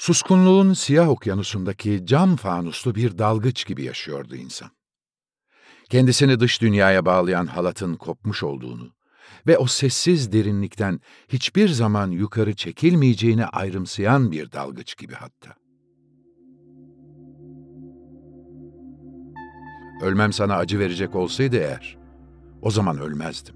Suskunluğun siyah okyanusundaki cam fanuslu bir dalgıç gibi yaşıyordu insan. Kendisini dış dünyaya bağlayan halatın kopmuş olduğunu ve o sessiz derinlikten hiçbir zaman yukarı çekilmeyeceğini ayrımsayan bir dalgıç gibi hatta. Ölmem sana acı verecek olsaydı eğer, o zaman ölmezdim.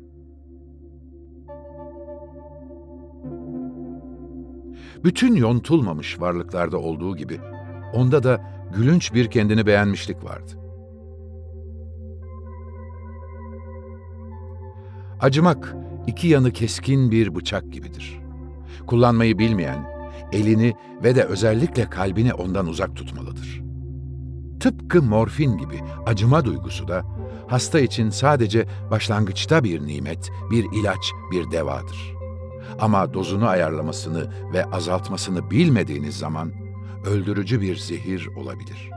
Bütün yontulmamış varlıklarda olduğu gibi, onda da gülünç bir kendini beğenmişlik vardı. Acımak, iki yanı keskin bir bıçak gibidir. Kullanmayı bilmeyen, elini ve de özellikle kalbini ondan uzak tutmalıdır. Tıpkı morfin gibi acıma duygusu da, hasta için sadece başlangıçta bir nimet, bir ilaç, bir devadır. Ama dozunu ayarlamasını ve azaltmasını bilmediğiniz zaman, öldürücü bir zehir olabilir.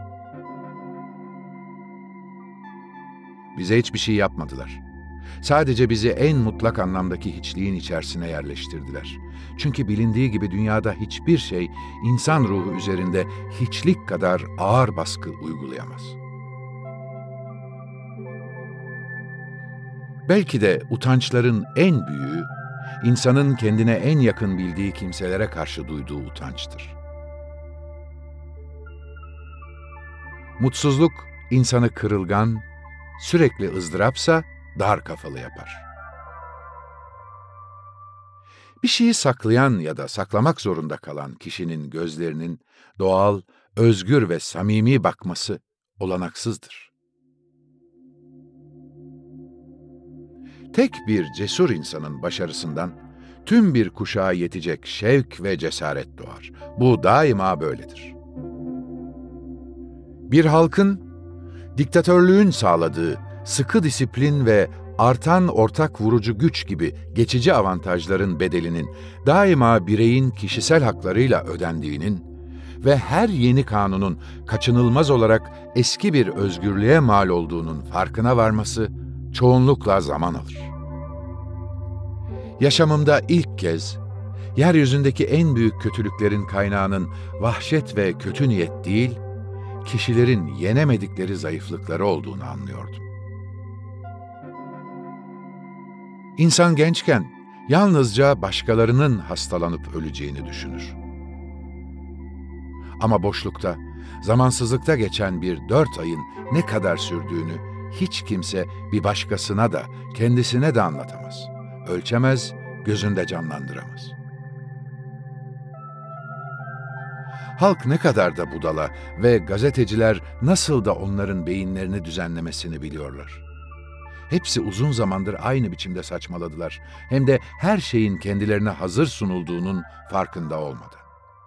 Bize hiçbir şey yapmadılar. Sadece bizi en mutlak anlamdaki hiçliğin içerisine yerleştirdiler. Çünkü bilindiği gibi dünyada hiçbir şey insan ruhu üzerinde hiçlik kadar ağır baskı uygulayamaz. Belki de utançların en büyüğü, insanın kendine en yakın bildiği kimselere karşı duyduğu utançtır. Mutsuzluk insanı kırılgan, sürekli ızdırapsa dar kafalı yapar. Bir şeyi saklayan ya da saklamak zorunda kalan kişinin gözlerinin doğal, özgür ve samimi bakması olanaksızdır. Tek bir cesur insanın başarısından tüm bir kuşağa yetecek şevk ve cesaret doğar. Bu daima böyledir. Bir halkın, diktatörlüğün sağladığı sıkı disiplin ve artan ortak vurucu güç gibi geçici avantajların bedelinin daima bireyin kişisel haklarıyla ödendiğinin ve her yeni kanunun kaçınılmaz olarak eski bir özgürlüğe mal olduğunun farkına varması çoğunlukla zaman alır. Yaşamımda ilk kez, yeryüzündeki en büyük kötülüklerin kaynağının vahşet ve kötü niyet değil, kişilerin yenemedikleri zayıflıkları olduğunu anlıyordum. İnsan gençken yalnızca başkalarının hastalanıp öleceğini düşünür. Ama boşlukta, zamansızlıkta geçen bir 4 ayın ne kadar sürdüğünü hiç kimse bir başkasına da kendisine de anlatamaz. Ölçemez, gözünde canlandıramaz. Halk ne kadar da budala ve gazeteciler nasıl da onların beyinlerini düzenlemesini biliyorlar. Hepsi uzun zamandır aynı biçimde saçmaladılar. Hem de her şeyin kendilerine hazır sunulduğunun farkında olmadan.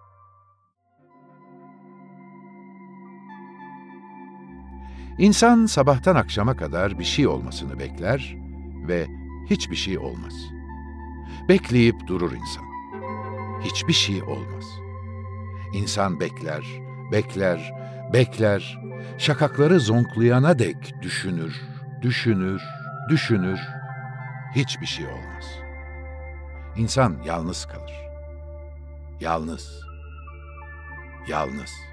İnsan sabahtan akşama kadar bir şey olmasını bekler ve hiçbir şey olmaz. Bekleyip durur insan. Hiçbir şey olmaz. İnsan bekler, bekler, bekler, şakakları zonklayana dek düşünür, düşünür, düşünür, hiçbir şey olmaz. İnsan yalnız kalır. Yalnız, yalnız.